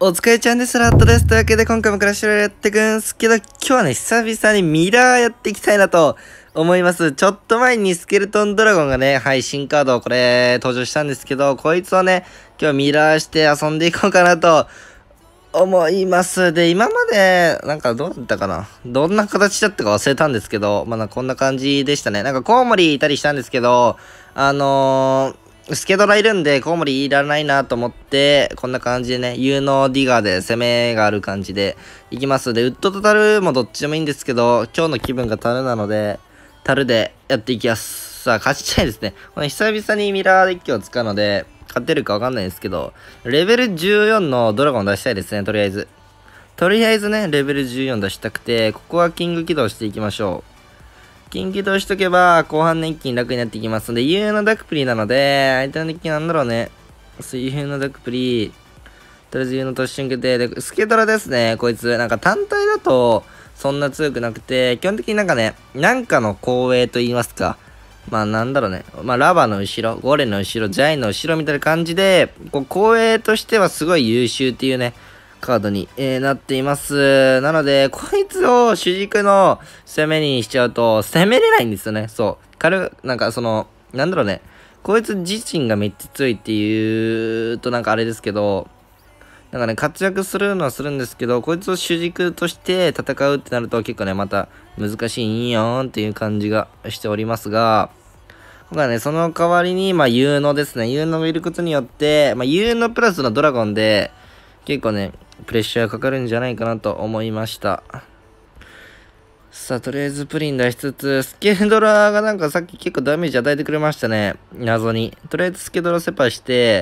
お疲れちゃんです。ラットです。というわけで今回もクラッシュロイヤルやっていくんですけど、今日はね、久々にミラーやっていきたいなと思います。ちょっと前にスケルトンドラゴンがね、はい、新カードこれ登場したんですけど、こいつをね、今日ミラーして遊んでいこうかなと思います。で、今まで、なんかどうだったかな、どんな形だったか忘れたんですけど、まあ、こんな感じでしたね。なんかコウモリいたりしたんですけど、スケドラいるんで、コウモリいらないなと思って、こんな感じでね、有能ディガーで攻めがある感じでいきます。で、ウッドとタルもどっちでもいいんですけど、今日の気分がタルなので、タルでやっていきます。さあ、勝ちたいですね。この久々にミラーデッキを使うので、勝てるかわかんないですけど、レベル14のドラゴン出したいですね、とりあえず。とりあえずね、レベル14出したくて、ここはキング起動していきましょう。キング起動しとけば、後半ね、一気に楽になっていきますので、有のダクプリなので、相手のデッキなんだろうね。水平のダクプリ、とりあえず有の突進受けて、で、スケトラですね、こいつ。なんか単体だと、そんな強くなくて、基本的になんかね、なんかの後衛と言いますか。まあなんだろうね。まあラバの後ろ、ゴレの後ろ、ジャイの後ろみたいな感じで、こう後衛としてはすごい優秀っていうね、カードに、なっています。なので、こいつを主軸の攻めにしちゃうと、攻めれないんですよね。そう。なんかなんだろうね。こいつ自身がめっちゃ強いっていうとなんかあれですけど、なんかね、活躍するのはするんですけど、こいつを主軸として戦うってなると結構ね、また難しいんよーんっていう感じがしておりますが、今回ね、その代わりに、まあ、有能ですね。有能がいることによって、まあ、有能プラスのドラゴンで、結構ね、プレッシャーかかるんじゃないかなと思いました。さあ、とりあえずプリン出しつつ、スケドラがなんかさっき結構ダメージ与えてくれましたね。謎に。とりあえずスケドラセパして、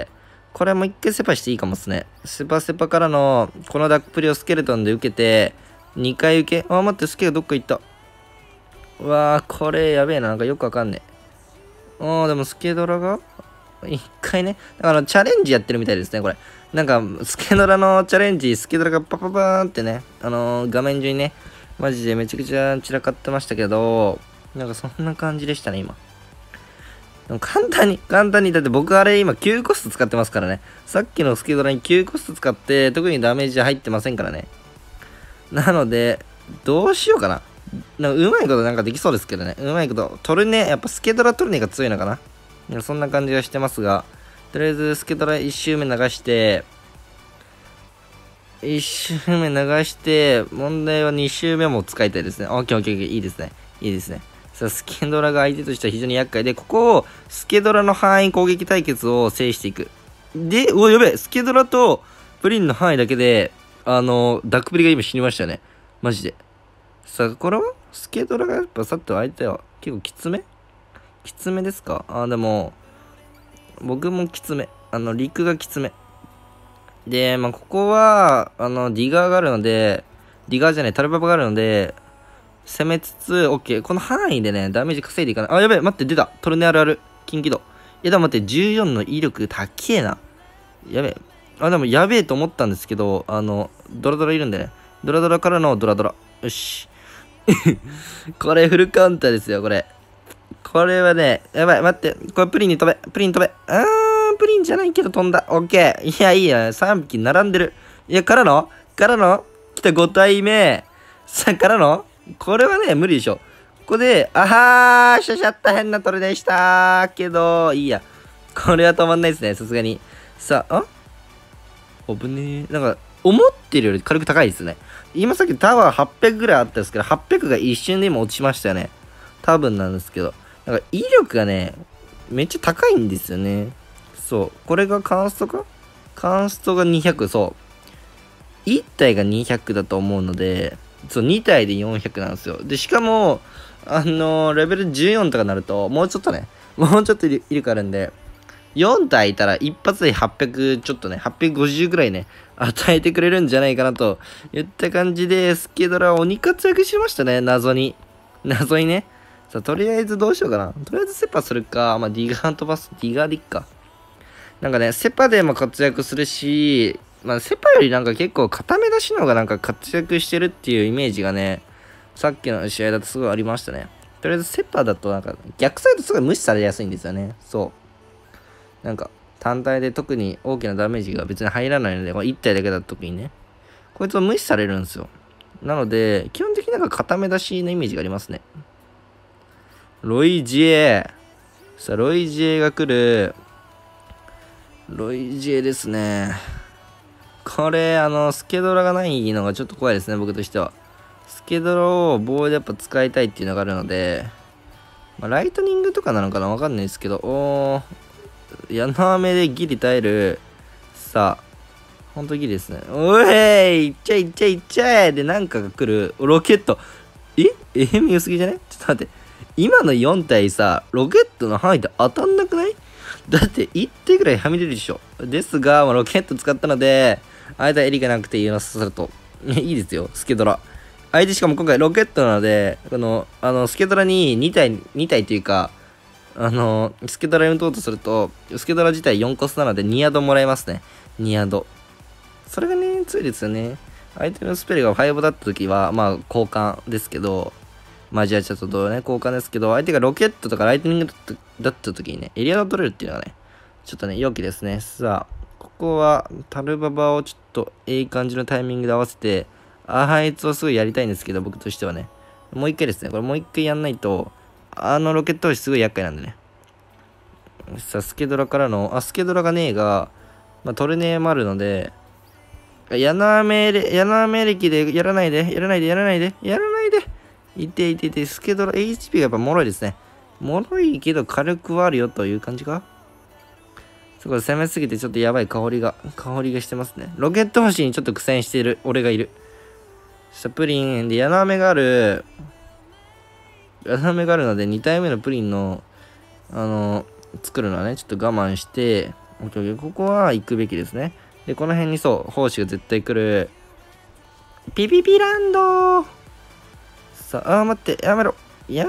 これもう一回セパしていいかもっすね。セパからの、このダックプリをスケルトンで受けて、2回受け。あ、待って、スケがどっか行った。うわー、これやべえな。なんかよくわかんねえ。でもスケドラが一回ね、だからチャレンジやってるみたいですね、これ。なんか、スケドラのチャレンジ、スケドラがパパパーンってね、画面中にね、マジでめちゃくちゃ散らかってましたけど、なんかそんな感じでしたね、今。でも簡単に、だって僕あれ今9コスト使ってますからね。さっきのスケドラに9コスト使って、特にダメージ入ってませんからね。なので、どうしようかな。なんかうまいことなんかできそうですけどね。うまいこと。トルネ、やっぱスケドラトルネが強いのかな。そんな感じがしてますが、とりあえずスケドラ1周目流して、1周目流して、問題は2周目も使いたいですね。オッケーオッケーオッケー、いいですね。いいですね。さあ、スケドラが相手としては非常に厄介で、ここをスケドラの範囲攻撃対決を制していく。で、うわ、やべえ、スケドラとプリンの範囲だけで、ダックプリが今死にましたね。マジで。さあ、これはスケドラがやっぱさっと相手は結構きつめですか？でも、僕もきつめ。陸がきつめ。で、まあ、ここは、ディガーがあるので、ディガーじゃない、タルババがあるので、攻めつつ、オッケー。この範囲でね、ダメージ稼いでいかない。あ、やべえ、待って、出た。トルネあるある。近畿度。いや、でも待って、14の威力高えな。やべえ。でもやべえと思ったんですけど、ドラドラいるんでね。ドラドラからのドラドラ。よし。これフルカウンターですよ、これ。これはね、やばい、待って。これプリンに飛べ。プリン飛べ。プリンじゃないけど飛んだ。オッケー。いや、いいや。3匹並んでる。いや、からの来た5体目。からのこれはね、無理でしょ。ここで、あはー、しゃしゃった変なトルでしたけど、いいや。これは止まんないですね、さすがに。さあ、危ねえ。なんか、思ってるより軽く高いですね。今さっきタワー800ぐらいあったんですけど、800が一瞬で今落ちましたよね。多分なんですけど。なんか威力がね、めっちゃ高いんですよね。そう。これがカンストか？カンストが200、そう。1体が200だと思うので、そう、2体で400なんですよ。で、しかも、レベル14とかになると、もうちょっと威力あるんで、4体いたら一発で800ちょっとね、850ぐらいね、与えてくれるんじゃないかなといった感じで、スケドラ鬼活躍しましたね、謎にね。さあ、とりあえずどうしようかな。とりあえずセパするか、まあ、ディガー飛ばす、ディガーでいっか。なんかね、セパでも活躍するし、まあ、セパよりなんか結構固め出しの方がなんか活躍してるっていうイメージがね、さっきの試合だとすごいありましたね。とりあえずセパだとなんか逆サイドすごい無視されやすいんですよね。そう。なんか、 単体で特に大きなダメージが別に入らないので、これ1体だけだった時にね、こいつは無視されるんですよ。なので、基本的になんか固め出しのイメージがありますね。ロイジエ。さあ、ロイジエが来る。ロイジエですね。これ、スケドラがないのがちょっと怖いですね、僕としては。スケドラを棒でやっぱ使いたいっていうのがあるので、まあ、ライトニングとかなのかなわかんないですけど、矢の雨でギリ耐える。さあ、ほんとギリですね。おい、いっちゃいっちゃいっちゃえで、なんかが来る。ロケット。エミ良すぎじゃね？ちょっと待って。今の4体さ、ロケットの範囲で当たんなくない？だって1手ぐらいはみ出るでしょ。ですが、まあ、ロケット使ったので、相手はエリがなくて言いますすると。いいですよ、スケドラ。相手しかも今回ロケットなので、スケドラに2体っていうか、スケドラに打とうとすると、スケドラ自体4コストなので2ヤドもらえますね。2ヤド。それがね、強いですよね。相手のスペルが5だった時は、まあ、交換ですけど、マジアチャと同様ね、交換ですけど、相手がロケットとかライトニングだった時にね、エリアを取れるっていうのがね、ちょっとね、良きですね。さあ、ここは、タルババをちょっと、いい感じのタイミングで合わせて、あいつをすごいやりたいんですけど、僕としてはね。もう一回ですね。これもう一回やんないと、ロケット星すごい厄介なんでね。さあ、スケドラからの、スケドラがねえが、まあ、トルネーもあるので、ヤナメ歴でやらないで。いて、スケドラ、HP がやっぱ脆いですね。脆いけど軽くはあるよという感じか。そこで攻めすぎてちょっとやばい香りがしてますね。ロケット星にちょっと苦戦している俺がいる。プリンで、ヤナメがあるので、2体目のプリンの、作るのはね、ちょっと我慢して、ここは行くべきですね。で、この辺にそう、胞子が絶対来る。ピピピランドさあ、待って、やめろ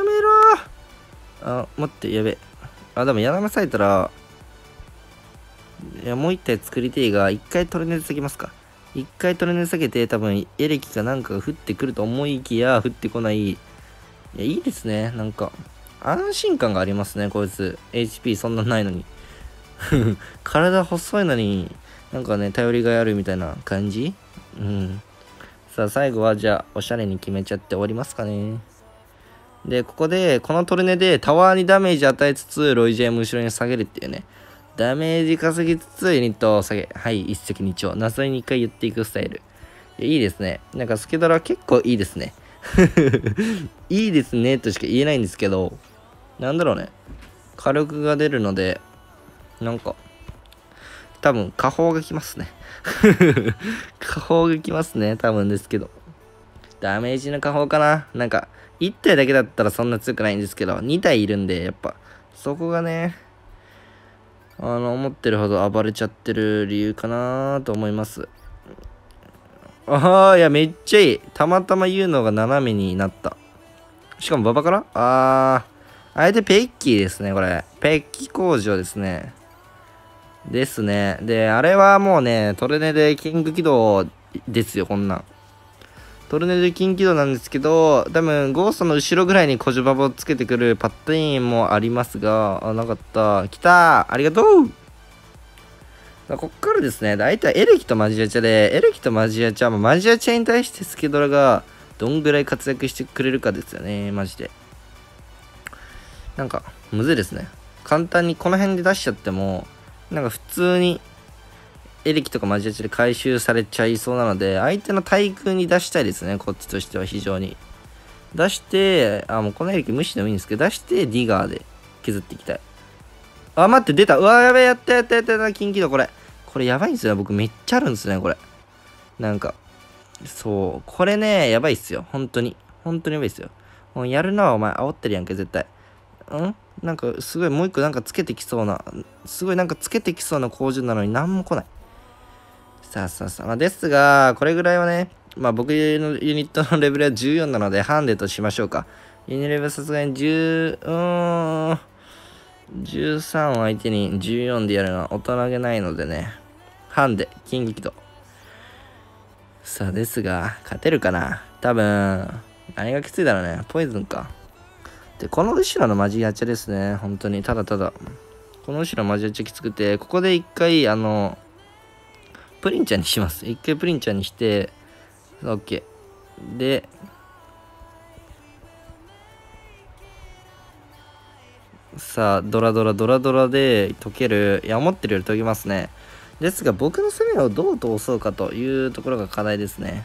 待って、やべ。でもやらめされたら、いや、もう一体作りてえが、一回トルネード下げますか。一回トルネード下げて、多分、エレキかなんかが降ってくると思いきや、降ってこない。いや、いいですね。なんか、安心感がありますね、こいつ。HP そんなないのに。体細いのに、なんかね、頼りがいあるみたいな感じ。うん。さあ、最後は、じゃあ、おしゃれに決めちゃって終わりますかね。で、ここで、このトルネでタワーにダメージ与えつつ、ロイジェム後ろに下げるっていうね。ダメージ稼ぎつつ、ユニットを下げ。はい、一石二鳥。謎に2回言っていくスタイル。いいですね。なんかスケドラ結構いいですね。いいですね、としか言えないんですけど、なんだろうね。火力が出るので、なんか、多分、下方が来ますね。下方が来ますね、多分ですけど。ダメージの下方かな。なんか、1体だけだったらそんな強くないんですけど、2体いるんで、やっぱ、そこがね、思ってるほど暴れちゃってる理由かなと思います。いや、めっちゃいい。たまたま言うのが斜めになった。しかもババから相手ペッキーですね、これ。ペッキ工場ですね。ですね。で、あれはもうね、トルネでキング起動ですよ、こんなん。トルネでキング起動なんですけど、多分、ゴーストの後ろぐらいにコジョババをつけてくるパッドインもありますが、なかった。来たーありがとうこっからですね、大体エレキとマジアチャで、エレキとマジアチャ、マジアチャに対してスケドラがどんぐらい活躍してくれるかですよね、マジで。なんか、むずいですね。簡単にこの辺で出しちゃっても、なんか普通にエレキとかマジアチで回収されちゃいそうなので、相手の対空に出したいですね、こっちとしては非常に。出して、もうこのエレキ無視でもいいんですけど、出してディガーで削っていきたい。待って、出た。うわ、やべえ、やった、近畿度これ。これやばいんですよ、僕めっちゃあるんですね、これ。なんか、そう、これね、やばいっすよ、本当にやばいっすよ。もうやるのはお前煽ってるやんけ、絶対。なんか、すごいもう一個なんかつけてきそうな、工場なのに何も来ない。さあ。ですが、これぐらいはね、僕のユニットのレベルは14なので、ハンデとしましょうか。ユニレベルさすがに13を相手に14でやるのは大人げないのでね。ハンデ、金撃度。さあ、ですが、勝てるかな多分、何がきついだろうね。ポイズンか。で、この後ろのマジアチャですね。本当に、ただただ。 この後ろマジめっちゃきつくて、ここで一回、プリンちゃんにします。一回プリンちゃんにして、OK。で、さあ、ドラドラで解ける。いや、思ってるより解けますね。ですが、僕の攻めをどう通そうかというところが課題ですね。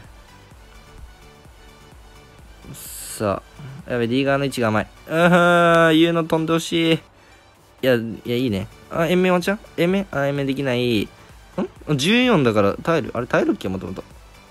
さあ、やべ、D 側の位置が甘い。言うの飛んでほしい。いや、いいね。延命ワンチャン延命できない。14だから耐える。あれ耐えるっけもともと。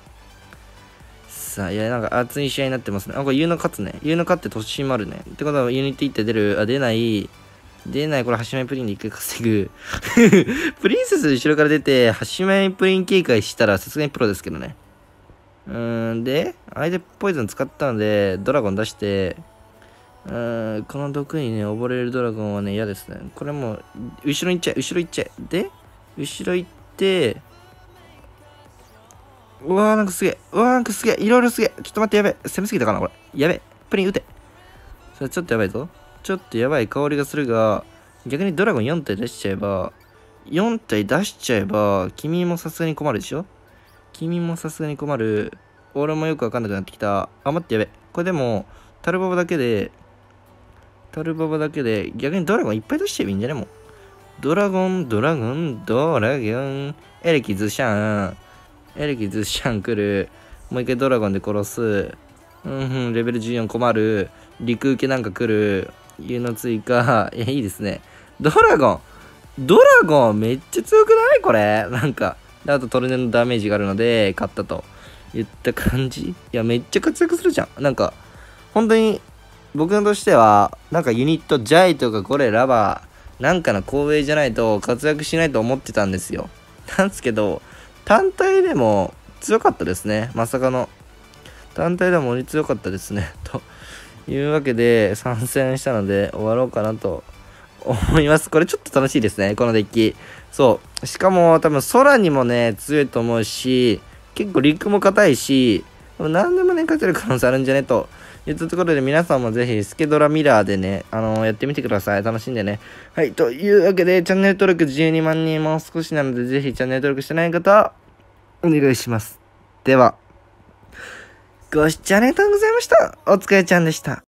さあ、いや、なんか熱い試合になってますね。これユーノ勝つね。ユーノ勝って突進もあるね。ってことはユニティって出る。出ない。これ、橋前プリンで一回稼ぐ。プリンセス後ろから出て、橋前プリン警戒したらさすがにプロですけどね。で、相手ポイズン使ったので、ドラゴン出して、この毒にね、溺れるドラゴンはね、嫌ですね。これもう、後ろ行っちゃえ。で、後ろ行って、うわーなんかすげえ。いろいろすげえ。ちょっと待って、やべえ。攻めすぎたかな、これ。やべえ。プリン撃て。それちょっとやばいぞ。ちょっとやばい香りがするが、逆にドラゴン4体出しちゃえば、君もさすがに困るでしょ。俺もよくわかんなくなってきた。待って、やべ。これでも、タルババだけで、逆にドラゴンいっぱい出しちゃえばいいんじゃねもう。ドラゴン。エレキズシャン来る。もう一回ドラゴンで殺す。レベル14困る。陸受けなんか来る。家の追加。いいですね。ドラゴンめっちゃ強くないこれ。なんか。あとトルネのダメージがあるので、勝ったと言った感じ。いや、めっちゃ活躍するじゃん。なんか、本当に、僕としては、なんかユニット、ジャイとかこれ、ラバー、なんかの光栄じゃないと活躍しないと思ってたんですよ。なんですけど、単体でも強かったですね。まさかの。単体でも鬼強かったですね。というわけで、参戦したので終わろうかなと思います。これちょっと楽しいですね、このデッキ。そう。しかも多分空にもね、強いと思うし、結構陸も硬いし、何でもね、勝てる可能性あるんじゃねと。いったところで皆さんもぜひスケドラミラーでね、やってみてください。楽しんでね。はい。というわけで、チャンネル登録12万人もう少しなので、ぜひチャンネル登録してない方、お願いします。では、ご視聴ありがとうございました。お疲れちゃんでした。